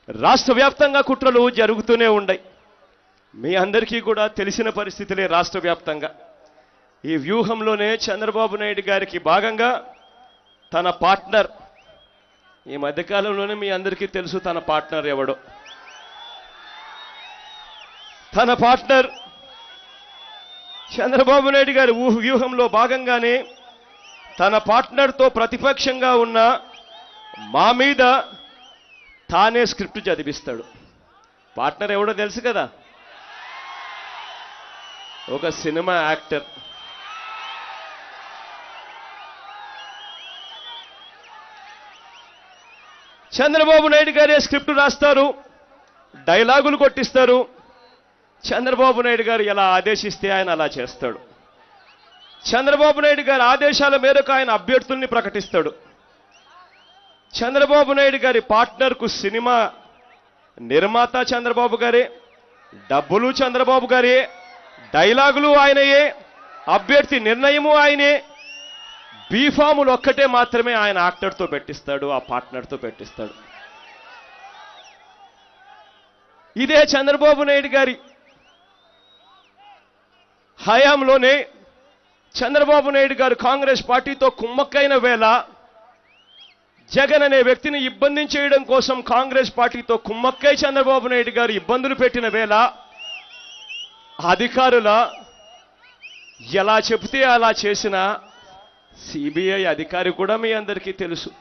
రాష్ట్ర వ్యాప్తంగా కుట్రలు జరుగుతూనే ఉన్నాయి. మీ అందరికీ కూడా తెలిసిన పరిస్థితులే. రాష్ట్ర వ్యాప్తంగా ఈ వ్యూహంలోనే చంద్రబాబు నాయుడు గారికి భాగంగా తన పార్ట్నర్, ఈ మధ్యకాలంలోనే మీ అందరికీ తెలుసు తన పార్ట్నర్ ఎవడో. తన పార్ట్నర్ చంద్రబాబు నాయుడు గారి వ్యూహంలో భాగంగానే తన పార్ట్నర్తో ప్రతిపక్షంగా ఉన్న మా మీద తానే స్క్రిప్ట్ చదివిస్తాడు. పార్ట్నర్ ఎవడో తెలుసు కదా, ఒక సినిమా యాక్టర్. చంద్రబాబు నాయుడు గారే స్క్రిప్ట్ రాస్తారు, డైలాగులు కొట్టిస్తారు. చంద్రబాబు నాయుడు గారు ఎలా ఆదేశిస్తే ఆయన అలా చేస్తాడు. చంద్రబాబు నాయుడు గారి ఆదేశాల మేరకు ఆయన అభ్యర్థుల్ని ప్రకటిస్తాడు. చంద్రబాబు నాయుడు గారి పార్ట్నర్కు సినిమా నిర్మాత చంద్రబాబు గారే, డబ్బులు చంద్రబాబు గారే, డైలాగులు ఆయనయే, అభ్యర్థి నిర్ణయము ఆయనే. బీఫాములు ఒక్కటే మాత్రమే ఆయన యాక్టర్తో పెట్టిస్తాడు, ఆ పార్ట్నర్తో పెట్టిస్తాడు. ఇదే చంద్రబాబు నాయుడు గారి హయాంలోనే చంద్రబాబు నాయుడు గారు కాంగ్రెస్ పార్టీతో కుమ్మక్కైన వేళ, జగన్ అనే వ్యక్తిని ఇబ్బంది చేయడం కోసం కాంగ్రెస్ పార్టీతో కుమ్మక్కై చంద్రబాబు నాయుడు గారు ఇబ్బందులు పెట్టిన వేళ, అధికారుల ఎలా చెబితే అలా చేసిన సిబిఐ అధికారి కూడా మీ అందరికీ తెలుసు.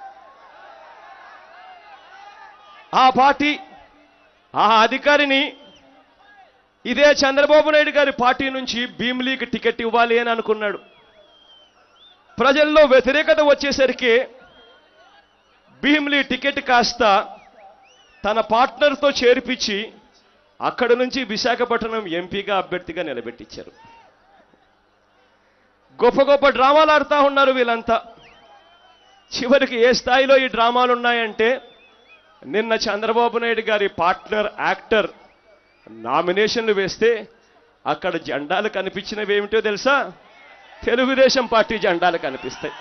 ఆ పార్టీ, ఆ అధికారిని ఇదే చంద్రబాబు నాయుడు గారి పార్టీ నుంచి భీమిలీకి టికెట్ ఇవ్వాలి అని అనుకున్నాడు. ప్రజల్లో వ్యతిరేకత వచ్చేసరికి భీమిలీ టికెట్ కాస్త తన పార్ట్నర్తో చేర్పించి అక్కడి నుంచి విశాఖపట్నం ఎంపీగా అభ్యర్థిగా నిలబెట్టించారు. గొప్ప గొప్ప డ్రామాలు ఆడుతూ ఉన్నారు వీళ్ళంతా. చివరికి ఏ స్థాయిలో ఈ డ్రామాలు ఉన్నాయంటే, నిన్న చంద్రబాబు నాయుడు గారి పార్ట్నర్ యాక్టర్ నామినేషన్లు వేస్తే అక్కడ జెండాలు కనిపించినవి ఏమిటో తెలుసా? తెలుగుదేశం పార్టీ జెండాలు కనిపిస్తాయి.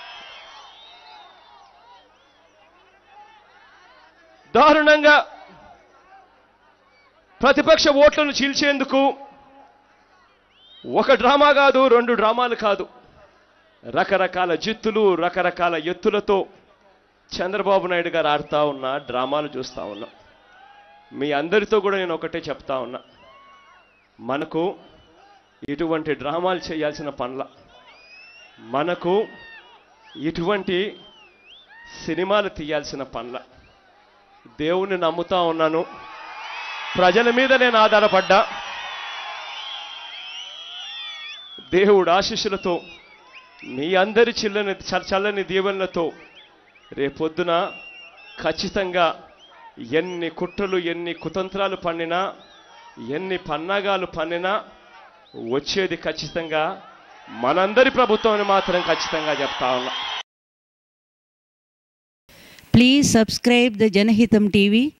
దారుణంగా ప్రతిపక్ష ఓట్లను చీల్చేందుకు ఒక డ్రామా కాదు, 2 డ్రామాలు కాదు, రకరకాల జిత్తులు, రకరకాల ఎత్తులతో చంద్రబాబు నాయుడు గారు ఆడుతూ ఉన్న డ్రామాలు చూస్తూ ఉన్నాం. మీ అందరితో కూడా నేను ఒకటే చెప్తా ఉన్నా, మనకు ఇటువంటి డ్రామాలు చేయాల్సిన పనుల, మనకు ఇటువంటి సినిమాలు తీయాల్సిన పనుల. దేవుణ్ణి నమ్ముతా ఉన్నాను, ప్రజల మీద నేను ఆధారపడ్డా. దేవుడు ఆశీస్సులతో, మీ అందరి చల్లని దీవెనలతో రేపొద్దున ఖచ్చితంగా ఎన్ని కుట్రలు, ఎన్ని కుతంత్రాలు పన్నినా, ఎన్ని పన్నాగాలు పన్నినా వచ్చేది ఖచ్చితంగా మనందరి ప్రభుత్వం మాత్రం ఖచ్చితంగా చెప్తా ఉన్నా. Please subscribe the Janahitam TV.